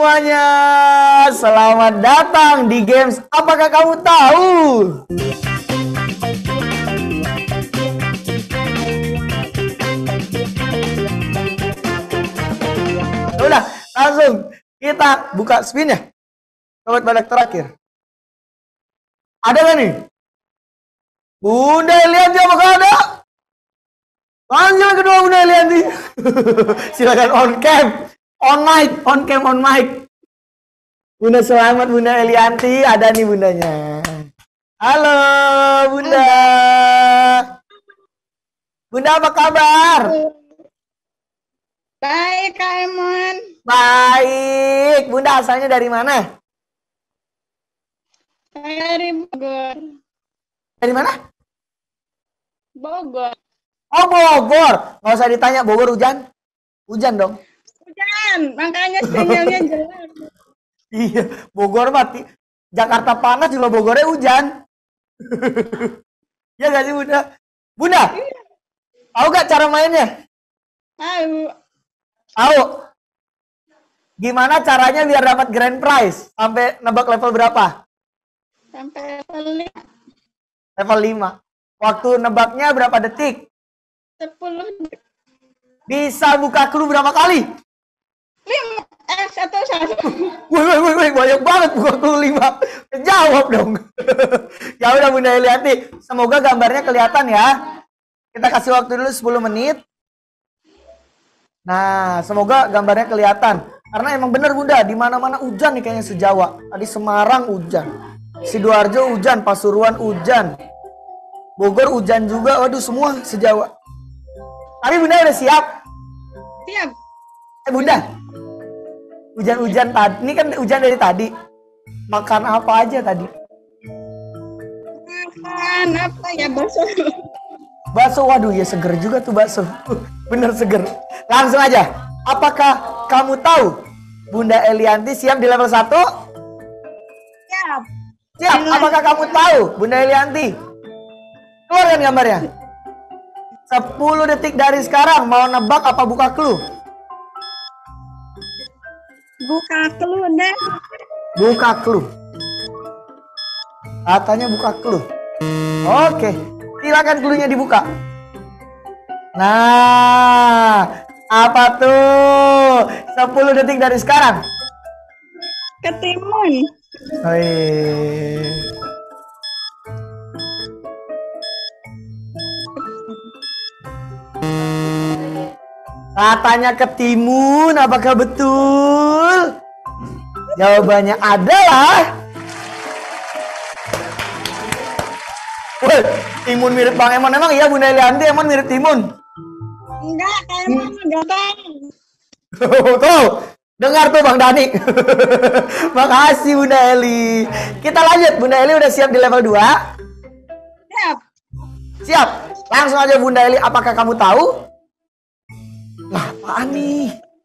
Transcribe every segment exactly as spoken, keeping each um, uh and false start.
semuanya, selamat datang di Games Apakah Kamu Tahu? Udah, langsung kita buka spin ya. Sobat Badak terakhir. Ada gak nih? Bunda Elianti apakah ada? Panggil kedua Bunda Elianti. Silakan on cam, on mic, on cam, on mic. Bunda selamat Bunda Elianti, ada nih bundanya. Halo Bunda. Bunda apa kabar? Baik Kak Emon. Baik. Bunda asalnya dari mana? Saya dari Bogor. Dari mana? Bogor. Oh Bogor. Nggak usah ditanya, Bogor hujan? Hujan dong. Hujan, makanya sinyalnya jelas. Iya, Bogor mati. Jakarta panas juga Bogornya hujan. Ya nggak sih Bunda? Bunda, tahu nggak cara mainnya? Tahu. Tahu. Gimana caranya biar dapat grand prize? Sampai nebak level berapa? Sampai level lima. Level lima. Waktu nebaknya berapa detik? sepuluh. Bisa buka clue berapa kali? lima. Eh, satu, satu. Wih, wih, wih, wih, banyak banget buka clue lima. Jawab dong. Ya udah Bunda Elianti, semoga gambarnya kelihatan ya. Kita kasih waktu dulu sepuluh menit. Nah, semoga gambarnya kelihatan. Karena emang bener Bunda, di mana-mana hujan nih kayaknya se-Jawa. Tadi Semarang hujan, Sidoarjo hujan, Pasuruan hujan, Bogor hujan juga. Waduh, semua se-Jawa. Tapi Bunda udah siap? Siap. Eh Bunda, hujan-hujan tadi, ini kan hujan dari tadi. Makan apa aja tadi? Makan apa ya, bakso? Bakso, waduh ya seger juga tuh bakso. Bener seger. Langsung aja, apakah kamu tahu Bunda Elianti siap di level satu? Siap. Siap, apakah kamu tahu Bunda Elianti? Keluarkan gambarnya. sepuluh detik dari sekarang, mau nebak apa buka clue? Buka clue deh. Buka clue. Katanya buka clue. Oke, silakan clue-nya dibuka. Nah, apa tuh? sepuluh detik dari sekarang. Ketimun. Hei. Katanya ketimun, apakah betul? Jawabannya adalah woi, timun mirip Bang Emon. Emang iya Bunda Elianti Emon mirip timun? Enggak, Kak Emon ganteng. Tuh, dengar tuh Bang Dani. Makasih Bunda Eli. Kita lanjut, Bunda Eli udah siap di level dua? Siap. Siap. Langsung aja Bunda Eli, apakah kamu tahu? Nah, apaan nih?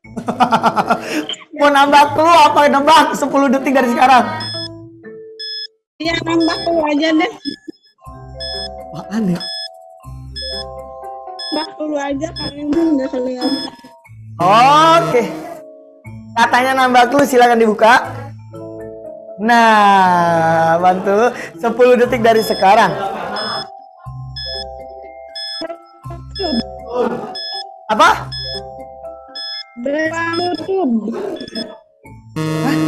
Mau nambah clue apa nambah sepuluh detik dari sekarang? Iya, nambah clue aja deh. Apaan ya? Nambah clue aja, Kak Emon nggak kelihatan. Oke. Katanya nambah clue, silakan dibuka. Nah, bantu sepuluh detik dari sekarang. Apa? Beruang kutub. Hah?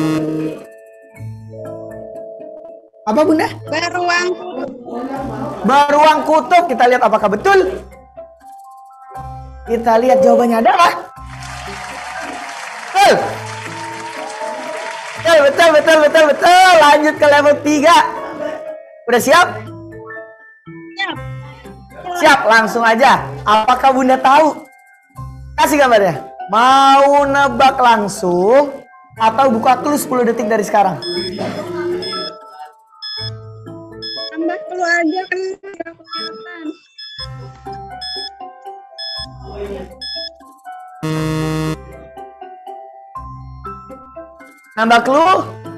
Apa Bunda? Beruang kutub. Beruang kutub. Kita lihat apakah betul. Kita lihat jawabannya adalah betul. Betul, betul, betul, betul, betul. Lanjut ke level tiga. Udah siap? Siap. Siap, langsung aja. Apakah Bunda tahu? Kasih gambarnya. Mau nebak langsung atau buka clue sepuluh detik dari sekarang? Tambah clue aja kan nggak kelihatan. Nambah clue?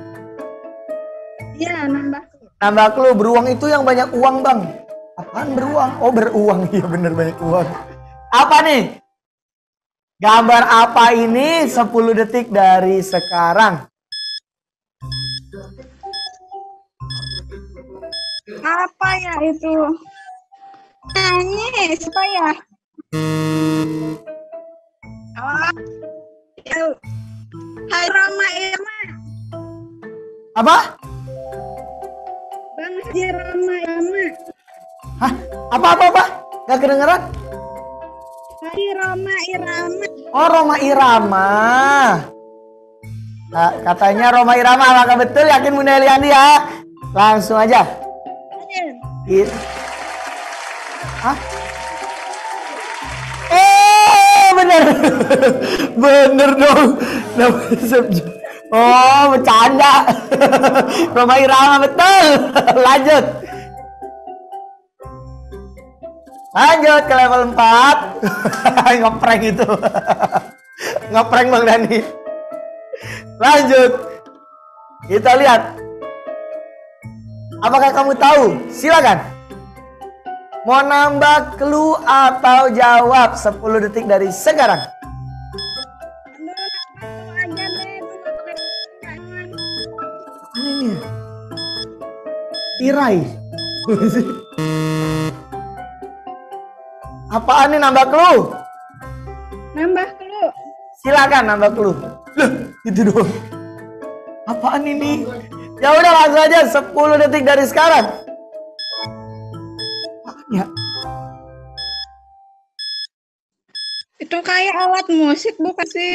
Iya, nambah clue. Nambah clue, beruang itu yang banyak uang Bang. Apaan beruang? Oh beruang, iya bener banyak uang. Apa nih? Gambar apa ini sepuluh detik dari sekarang? Apa ya itu? Nyanyi, siapa ya? Oh, ya. Hai Roma Irma. Apa? Bang Haji Roma Irma. Hah? Apa apa apa? Gak kedengeran? Haji Roma Irama. Oh, Roma Irama. Nah, katanya Roma Irama, apakah betul? Yakin Bunda Eliandi ya? Langsung aja. It. Hah? Oh, bener. Bener dong. Oh, bercanda. Roma Irama, betul. Lanjut. Lanjut ke level empat. Ngeprank itu. Ngeprank Bang Dani. Lanjut. Kita lihat. Apakah kamu tahu? Silakan. Mau nambah clue atau jawab sepuluh detik dari sekarang? Ini tirai. Apaan nih nambah clue? Nambah dulu. Silakan nambah clue. Loh, itu doang. Apaan ini? Ya udah langsung aja sepuluh detik dari sekarang. Apaan ya? Itu kayak alat musik bukan sih?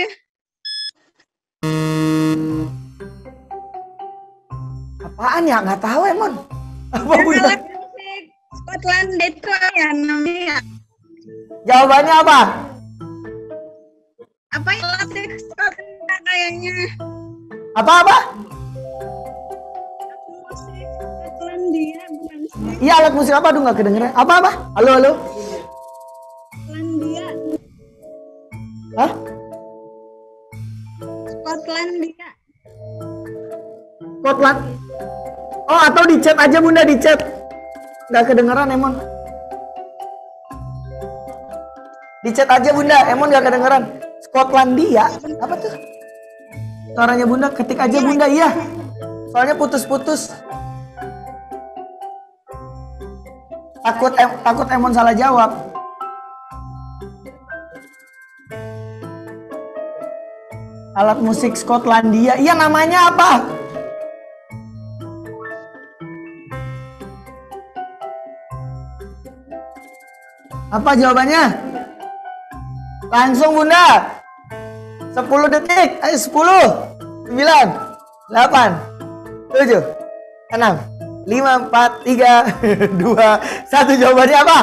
Apaan ya? Nggak tahu emang. Apa Yang Bunda? alat musik Scotland itu ya namanya. Jawabannya apa? Apa yang alat musik Scotland kayaknya? Apa-apa? Musik Skotlandia bukan sih? Iya, alat musik apa? Aduh nggak kedengeran. Apa-apa? Halo, halo? Skotlandia. Hah? Skotlandia. Scotland. Oh, atau di chat aja Bunda, di chat. Nggak kedengeran Emon. Di chat aja Bunda, Emon nggak kedengeran. Skotlandia. Apa tuh? Suaranya Bunda, ketik aja Bunda, iya. Soalnya putus-putus. Takut em takut Emon salah jawab. Alat musik Skotlandia. Iya, namanya apa? Apa jawabannya? Langsung Bunda. sepuluh detik. Ayo sepuluh. sembilan. delapan. tujuh. enam. lima, empat, tiga, dua, satu. Jawabannya apa?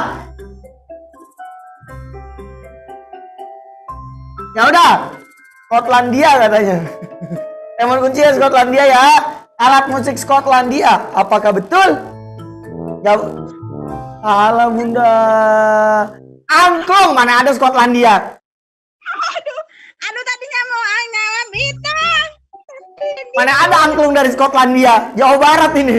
Ya udah. Skotlandia katanya. Emon kunci ya Skotlandia ya. Alat musik Skotlandia. Apakah betul? Jawab. Alah Bunda. Angklung, mana ada Skotlandia? Aduh, aduh tadinya mau jawab itu. Mana ada angklung dari Skotlandia? Jawa Barat ini.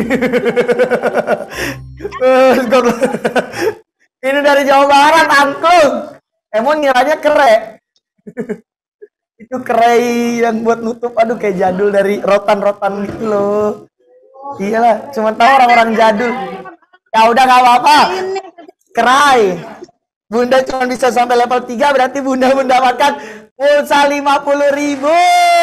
Eh, Skotland- Ini dari Jawa Barat angklung. Emon ngiranya kere. Itu kere yang buat nutup. Aduh kayak jadul dari rotan-rotan gitu loh. Iyalah, cuma tahu orang-orang jadul. Ya udah gak apa-apa. Kerai. Bunda cuma bisa sampai level tiga, berarti Bunda mendapatkan pulsa lima puluh ribu.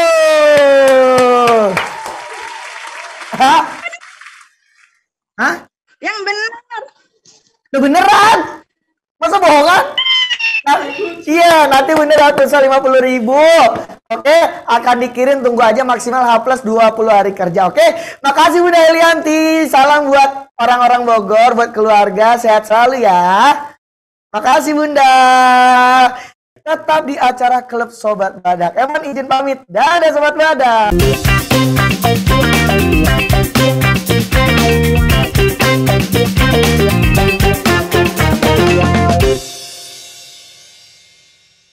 Hah? Hah? Yang benar. Udah beneran? Masa bohongan? Nah, iya, nanti Bunda dapat pulsa lima puluh ribu. Oke, akan dikirim, tunggu aja maksimal H plus dua puluh hari kerja. Oke, makasih Bunda Elianti. Salam buat orang-orang Bogor, buat keluarga, sehat selalu ya. Makasih Bunda. Tetap di acara Klub Sobat Badak. Emon izin pamit. Dadah Sobat Badak.